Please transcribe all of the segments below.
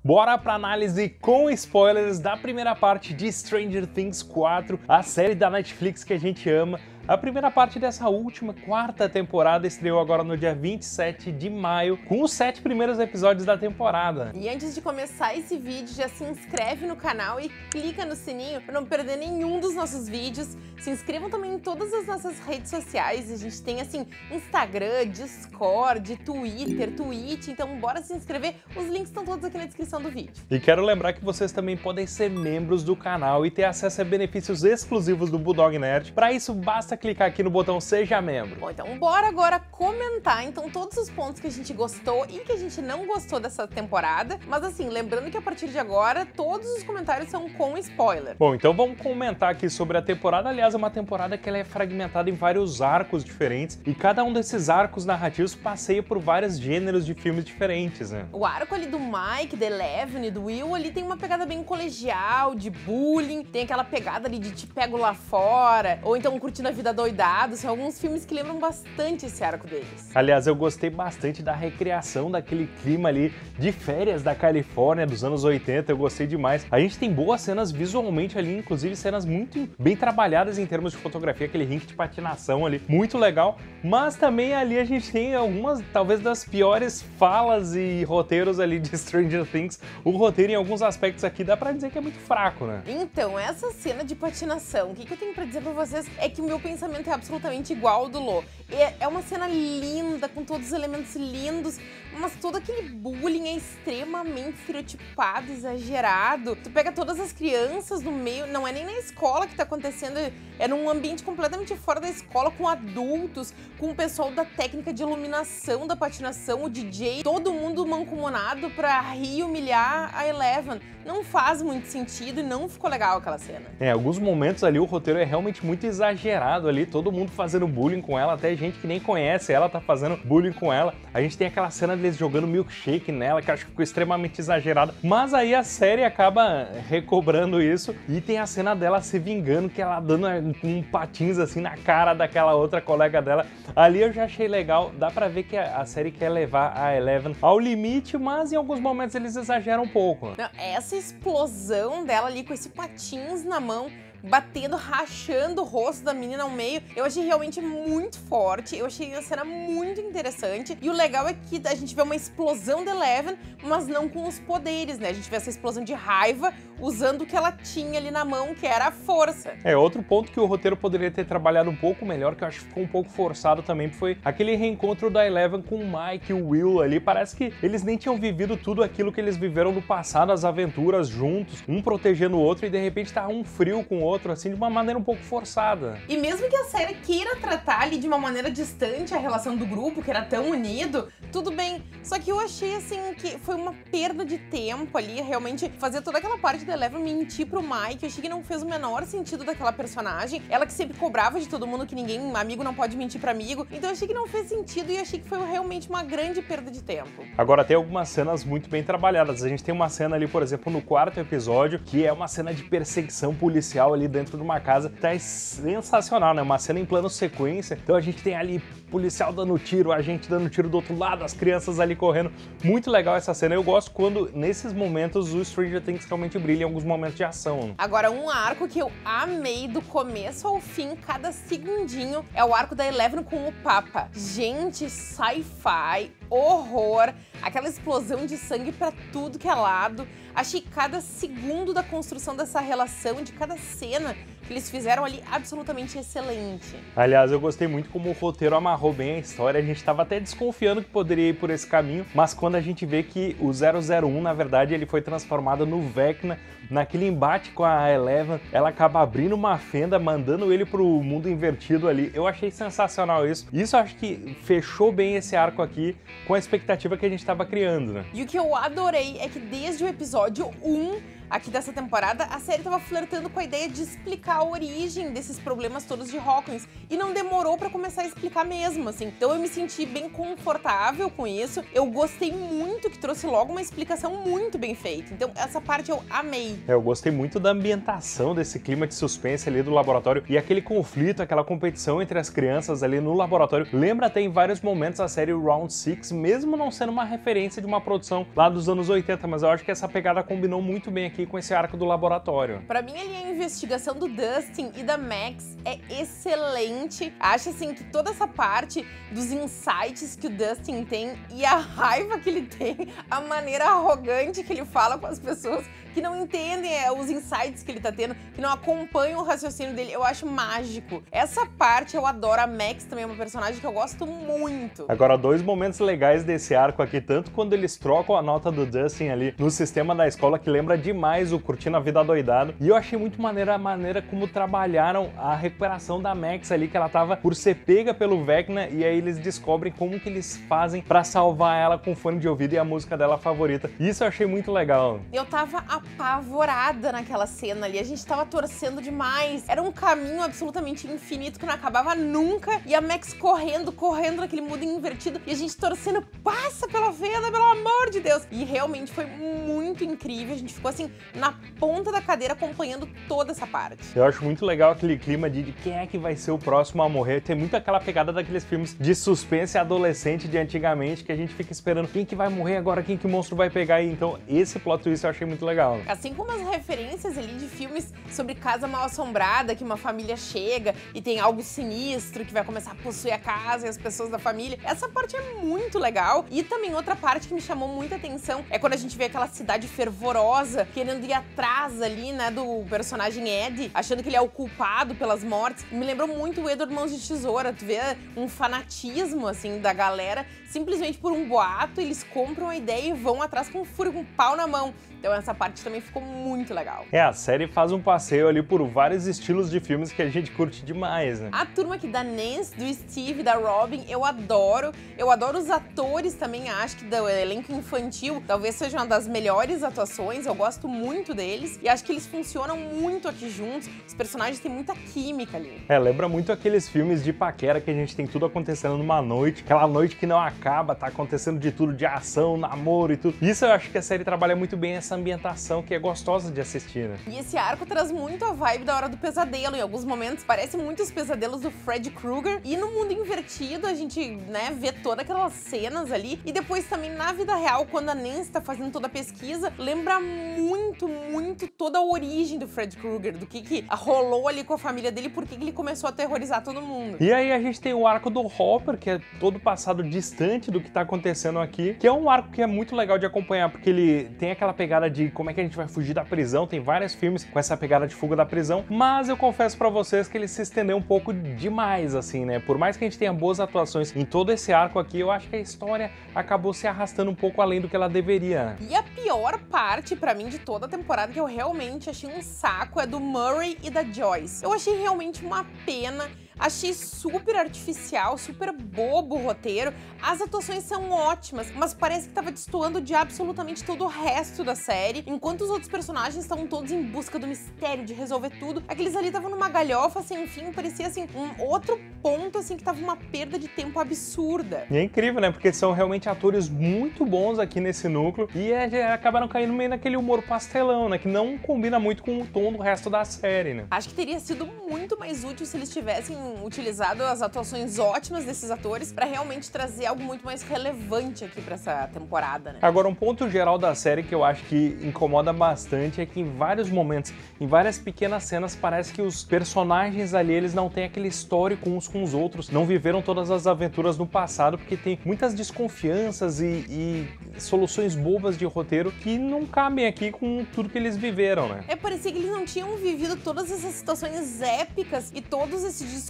Bora pra análise com spoilers da primeira parte de Stranger Things 4, a série da Netflix que a gente ama. A primeira parte dessa última, quarta temporada, estreou agora no dia 27 de maio, com os 7 primeiros episódios da temporada. E antes de começar esse vídeo, já se inscreve no canal e clica no sininho para não perder nenhum dos nossos vídeos. Se inscrevam também em todas as nossas redes sociais, a gente tem assim, Instagram, Discord, Twitter, Twitch, então bora se inscrever, os links estão todos aqui na descrição do vídeo. E quero lembrar que vocês também podem ser membros do canal e ter acesso a benefícios exclusivos do Bulldog Nerd. Para isso, basta clicar aqui no botão Seja Membro. Bom, então bora agora comentar então todos os pontos que a gente gostou e que a gente não gostou dessa temporada, mas assim, lembrando que a partir de agora todos os comentários são com spoiler. Bom, então vamos comentar aqui sobre a temporada. Aliás, é uma temporada que ela é fragmentada em vários arcos diferentes e cada um desses arcos narrativos passeia por vários gêneros de filmes diferentes, né? O arco ali do Mike, da Eleven e do Will, ali tem uma pegada bem colegial, de bullying, tem aquela pegada ali de te pego lá fora, ou então curtindo a vida doidado, são alguns filmes que lembram bastante esse arco deles. Aliás, eu gostei bastante da recriação daquele clima ali de férias da Califórnia dos anos 80, eu gostei demais. A gente tem boas cenas visualmente ali, inclusive cenas muito bem trabalhadas em termos de fotografia, aquele rink de patinação ali, muito legal, mas também ali a gente tem algumas, talvez, das piores falas e roteiros ali de Stranger Things. O roteiro, em alguns aspectos aqui, dá pra dizer que é muito fraco, né? Então, essa cena de patinação, o que eu tenho pra dizer pra vocês é que o meu pensamento é absolutamente igual ao do Lô. É uma cena linda, com todos os elementos lindos, mas todo aquele bullying é extremamente estereotipado, exagerado. Tu pega todas as crianças no meio, não é nem na escola que tá acontecendo, é num ambiente completamente fora da escola, com adultos, com o pessoal da técnica de iluminação da patinação, o DJ, todo mundo mancomunado pra rir e humilhar a Eleven. Não faz muito sentido e não ficou legal aquela cena. Alguns momentos ali o roteiro é realmente muito exagerado ali, todo mundo fazendo bullying com ela, até gente que nem conhece ela tá fazendo bullying com ela. A gente tem aquela cena deles jogando milkshake nela, que eu acho que ficou extremamente exagerada, mas aí a série acaba recobrando isso e tem a cena dela se vingando, que ela dando um patins assim na cara daquela outra colega dela. Ali eu já achei legal, dá pra ver que a série quer levar a Eleven ao limite, mas em alguns momentos eles exageram um pouco. Não, essa explosão dela ali com esse patins na mão, batendo, rachando o rosto da menina ao meio, eu achei realmente muito forte, eu achei a cena muito interessante, e o legal é que a gente vê uma explosão da Eleven, mas não com os poderes, né? A gente vê essa explosão de raiva usando o que ela tinha ali na mão, que era a força. Outro ponto que o roteiro poderia ter trabalhado um pouco melhor, que eu acho que ficou um pouco forçado também, foi aquele reencontro da Eleven com o Mike e o Will ali. Parece que eles nem tinham vivido tudo aquilo que eles viveram no passado, as aventuras juntos, um protegendo o outro, e de repente tá um frio com o outro, assim, de uma maneira um pouco forçada. E mesmo que a série queira tratar ali de uma maneira distante a relação do grupo, que era tão unido, tudo bem. Só que eu achei, assim, que foi uma perda de tempo ali, realmente fazer toda aquela parte da Eleven mentir pro Mike. Eu achei que não fez o menor sentido daquela personagem. Ela que sempre cobrava de todo mundo que ninguém, amigo não pode mentir pra amigo. Então eu achei que não fez sentido e achei que foi realmente uma grande perda de tempo. Agora tem algumas cenas muito bem trabalhadas. A gente tem uma cena ali, por exemplo, no 4º episódio, que é uma cena de perseguição policial ali dentro de uma casa. Tá sensacional, né? Uma cena em plano sequência. Então a gente tem ali policial dando tiro, a gente dando tiro do outro lado, as crianças ali correndo. Muito legal essa cena. Eu gosto quando, nesses momentos, o Stranger Things realmente brilha em alguns momentos de ação. Agora, um arco que eu amei do começo ao fim, cada segundinho, é o arco da Eleven com o Papa. Gente, sci-fi, horror, aquela explosão de sangue pra tudo que é lado. Achei cada segundo da construção dessa relação, de cada cena que eles fizeram ali, absolutamente excelente. Aliás, eu gostei muito como o roteiro amarrou bem a história. A gente estava até desconfiando que poderia ir por esse caminho, mas quando a gente vê que o 001, na verdade, ele foi transformado no Vecna, naquele embate com a Eleven, ela acaba abrindo uma fenda, mandando ele pro mundo invertido ali. Eu achei sensacional isso. Isso eu acho que fechou bem esse arco aqui com a expectativa que a gente estava criando, né? E o que eu adorei é que desde o episódio 1, aqui dessa temporada, a série tava flertando com a ideia de explicar a origem desses problemas todos de Hawkins, e não demorou pra começar a explicar mesmo, assim. Então eu me senti bem confortável com isso, eu gostei muito que trouxe logo uma explicação muito bem feita, então essa parte eu amei. Eu gostei muito da ambientação desse clima de suspense ali do laboratório e aquele conflito, aquela competição entre as crianças ali no laboratório. Lembra até em vários momentos a série Round Six, mesmo não sendo uma referência de uma produção lá dos anos 80, mas eu acho que essa pegada combinou muito bem aqui com esse arco do laboratório. Pra mim ali a investigação do Dustin e da Max é excelente. Acho assim que toda essa parte dos insights que o Dustin tem e a raiva que ele tem, a maneira arrogante que ele fala com as pessoas que não entendem os insights que ele tá tendo, que não acompanham o raciocínio dele, eu acho mágico. Essa parte eu adoro, a Max também é uma personagem que eu gosto muito. Agora, dois momentos legais desse arco aqui, tanto quando eles trocam a nota do Dustin ali no sistema da escola, que lembra demais o Curtindo a Vida Adoidado, e eu achei muito maneira a maneira como trabalharam a recuperação da Max ali, que ela tava por ser pega pelo Vecna, e aí eles descobrem como que eles fazem pra salvar ela com fone de ouvido e a música dela favorita. Isso eu achei muito legal. Eu tava apavorada naquela cena ali, a gente tava torcendo demais, era um caminho absolutamente infinito que não acabava nunca, e a Max correndo naquele mundo invertido, e a gente torcendo, passa pela venda, pelo amor de Deus! E realmente foi muito incrível, a gente ficou assim, na ponta da cadeira acompanhando toda essa parte. Eu acho muito legal aquele clima de quem é que vai ser o próximo a morrer, tem muito aquela pegada daqueles filmes de suspense adolescente de antigamente, que a gente fica esperando quem que vai morrer agora, quem que o monstro vai pegar, e então esse plot twist eu achei muito legal. Assim como as referências ali de filmes sobre casa mal assombrada, que uma família chega e tem algo sinistro que vai começar a possuir a casa e as pessoas da família. Essa parte é muito legal. E também outra parte que me chamou muita atenção é quando a gente vê aquela cidade fervorosa querendo ir atrás ali, né, do personagem Ed, achando que ele é o culpado pelas mortes. Me lembrou muito o Edward Mãos de Tesoura. Tu vê um fanatismo, assim, da galera, simplesmente por um boato, eles compram a ideia e vão atrás com fúria, com um pau na mão. Então essa parte também ficou muito legal. A série faz um passeio ali por vários estilos de filmes que a gente curte demais, né? A turma aqui da Nancy, do Steve, da Robin, eu adoro. Eu adoro os atores também, acho que do elenco infantil talvez seja uma das melhores atuações, eu gosto muito deles. E acho que eles funcionam muito aqui juntos, os personagens têm muita química ali. Lembra muito aqueles filmes de paquera que a gente tem tudo acontecendo numa noite, aquela noite que não acaba, tá acontecendo de tudo, de ação, namoro e tudo. Isso eu acho que a série trabalha muito bem essa ambientação que é gostosa de assistir, né? E esse arco traz muito a vibe da Hora do Pesadelo. Em alguns momentos parece muito os pesadelos do Freddy Krueger. E no mundo invertido a gente, né, vê todas aquelas cenas ali. E depois também na vida real, quando a Nancy tá fazendo toda a pesquisa, lembra muito toda a origem do Freddy Krueger, do que rolou ali com a família dele, por que ele começou a aterrorizar todo mundo. E aí a gente tem o arco do Hopper, que é todo passado distante do que tá acontecendo aqui, que é um arco que é muito legal de acompanhar, porque ele tem aquela pegada de como é que a gente vai fugir da prisão, tem vários filmes com essa pegada de fuga da prisão, mas eu confesso pra vocês que ele se estendeu um pouco demais, assim, né? Por mais que a gente tenha boas atuações em todo esse arco aqui, eu acho que a história acabou se arrastando um pouco além do que ela deveria. E a pior parte, pra mim, de toda a temporada, que eu realmente achei um saco, é do Murray e da Joyce. Eu achei realmente uma pena. Achei super artificial, super bobo o roteiro. As atuações são ótimas, mas parece que tava destoando de absolutamente todo o resto da série. Enquanto os outros personagens estavam todos em busca do mistério, de resolver tudo, aqueles ali estavam numa galhofa sem fim, parecia assim, um outro ponto assim que tava uma perda de tempo absurda. E é incrível, né? Porque são realmente atores muito bons aqui nesse núcleo e acabaram caindo meio naquele humor pastelão, né? Que não combina muito com o tom do resto da série, né? Acho que teria sido muito mais útil se eles tivessem utilizado as atuações ótimas desses atores pra realmente trazer algo muito mais relevante aqui pra essa temporada, né? Agora, um ponto geral da série que eu acho que incomoda bastante é que em vários momentos, em várias pequenas cenas, parece que os personagens ali, eles não têm aquele histórico uns com os outros, não viveram todas as aventuras no passado, porque tem muitas desconfianças e soluções bobas de roteiro que não cabem aqui com tudo que eles viveram, né? Parecia que eles não tinham vivido todas essas situações épicas e todos esses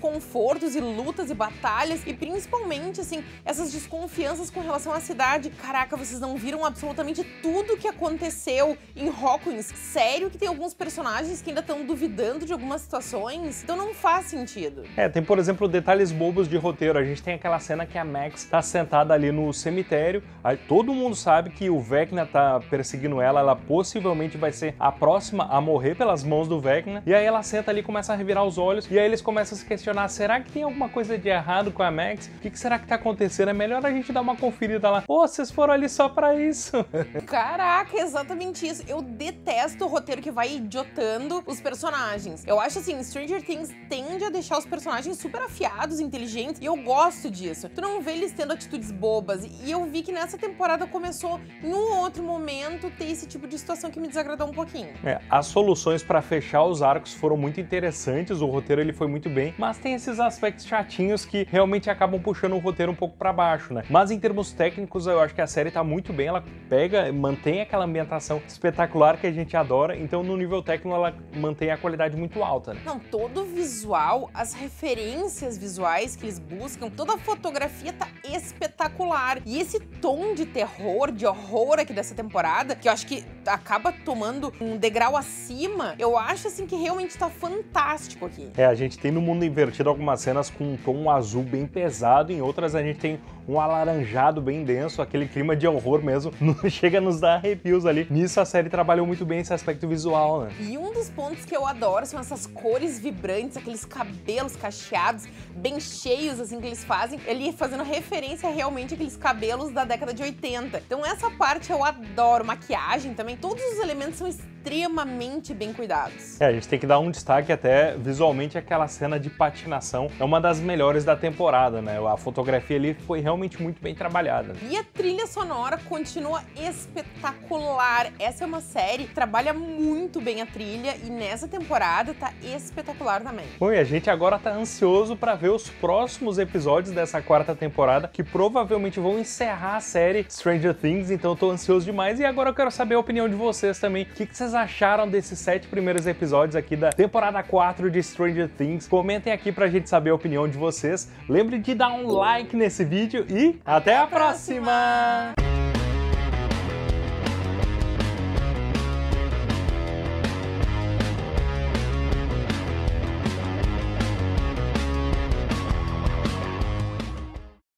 desconfortos e lutas e batalhas e principalmente, assim, essas desconfianças com relação à cidade. Caraca, vocês não viram absolutamente tudo que aconteceu em Hawkins? Sério que tem alguns personagens que ainda estão duvidando de algumas situações? Então não faz sentido. Tem, por exemplo, detalhes bobos de roteiro. A gente tem aquela cena que a Max tá sentada ali no cemitério, aí todo mundo sabe que o Vecna tá perseguindo ela possivelmente vai ser a próxima a morrer pelas mãos do Vecna, e aí ela senta ali e começa a revirar os olhos, e aí eles começam a se questionar, será que tem alguma coisa de errado com a Max? O que será que tá acontecendo? É melhor a gente dar uma conferida lá. Pô, vocês foram ali só pra isso. Caraca, exatamente isso. Eu detesto o roteiro que vai idiotando os personagens. Eu acho assim, Stranger Things tende a deixar os personagens super afiados, inteligentes, e eu gosto disso. Tu não vê eles tendo atitudes bobas, e eu vi que nessa temporada começou, em um outro momento, ter esse tipo de situação que me desagradou um pouquinho. As soluções pra fechar os arcos foram muito interessantes, o roteiro ele foi muito bem, mas tem esses aspectos chatinhos que realmente acabam puxando o roteiro um pouco pra baixo, né? Mas em termos técnicos, eu acho que a série tá muito bem, ela mantém aquela ambientação espetacular que a gente adora, então no nível técnico ela mantém a qualidade muito alta, né? Não, todo o visual, as referências visuais que eles buscam, toda a fotografia tá espetacular. E esse tom de terror, de horror aqui dessa temporada, que eu acho que acaba tomando um degrau acima, eu acho assim que realmente tá fantástico aqui. A gente tem no Mundo Invertido algumas cenas com um tom azul bem pesado, em outras a gente tem um alaranjado bem denso, aquele clima de horror mesmo, chega a nos dar arrepios ali. Nisso a série trabalhou muito bem esse aspecto visual, né? E um dos pontos que eu adoro são essas cores vibrantes, aqueles cabelos cacheados, bem cheios, assim, que eles fazem, ali fazendo referência realmente àqueles cabelos da década de 80. Então essa parte eu adoro, maquiagem também, todos os elementos são extremamente bem cuidados. A gente tem que dar um destaque até visualmente, aquela cena de patinação é uma das melhores da temporada, né? A fotografia ali foi realmente muito bem trabalhada. E a trilha sonora continua espetacular. Essa é uma série que trabalha muito bem a trilha e nessa temporada tá espetacular também. Bom, e a gente agora tá ansioso para ver os próximos episódios dessa quarta temporada, que provavelmente vão encerrar a série Stranger Things, então eu tô ansioso demais. E agora eu quero saber a opinião de vocês também. O que vocês acharam desses 7 primeiros episódios aqui da temporada 4 de Stranger Things? Comentem aqui pra gente saber a opinião de vocês. Lembre de dar um like nesse vídeo e até a próxima!